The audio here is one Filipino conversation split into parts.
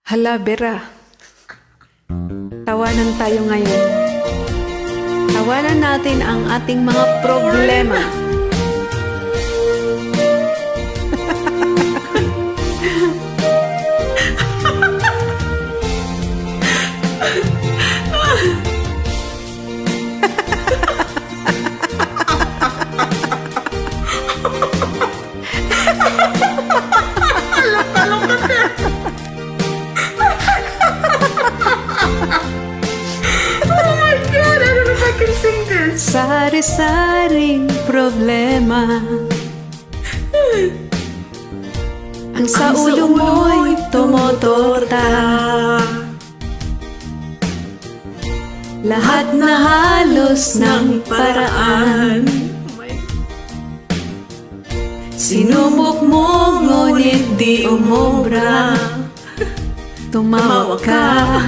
Hala, Bera. Tawanan tayo ngayon. Tawanan natin ang ating mga problema. Sari-saring problema ang sa ulo mo'y tumotorta. Lahat na halos ng paraan sinubok mo, ngunit di umobra. Tumawa ka,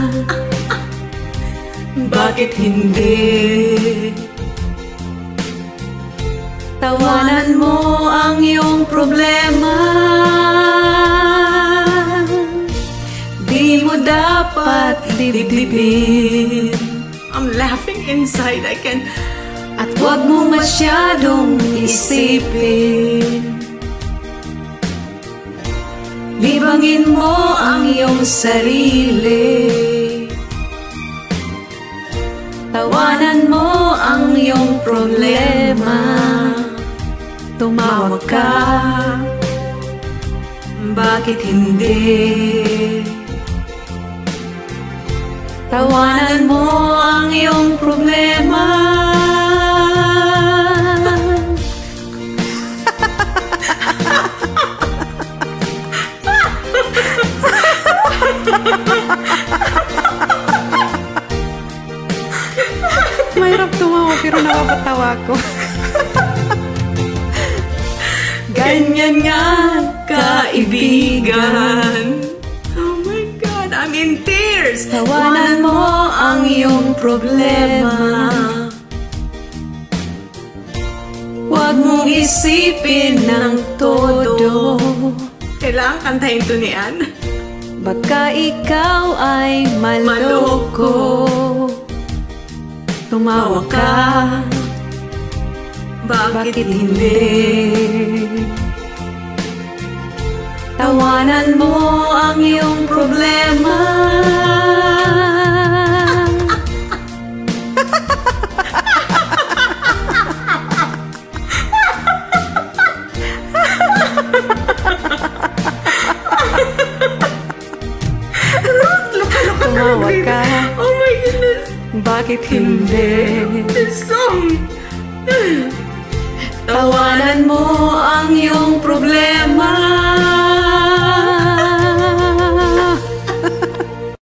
bakit hindi? Tawanan mo ang iyong problema. Di mo dapat dibdibin. I'm laughing inside. I can. At huwag mo masyadong isipin. Libangin mo ang iyong sarili. Tawanan mo ang iyong problema. Tumawag ka, bakit hindi? Tawanan mo ang iyong problema. Mahirap tumawa pero napapatawa ko. Ganyan nga, kaibigan. Oh my God, I'm in tears. Tawanan mo ang iyong problema. Huwag mong isipin ng todo. Kailangan kantahin to ni Ann. Baka ikaw ay maloko. Tumawa ka, bakit hindi? Tawanan mo ang iyong problema. Tumawa ka, Oh my goodness. bakit hindi? This song. Tawanan mo ang iyong problema.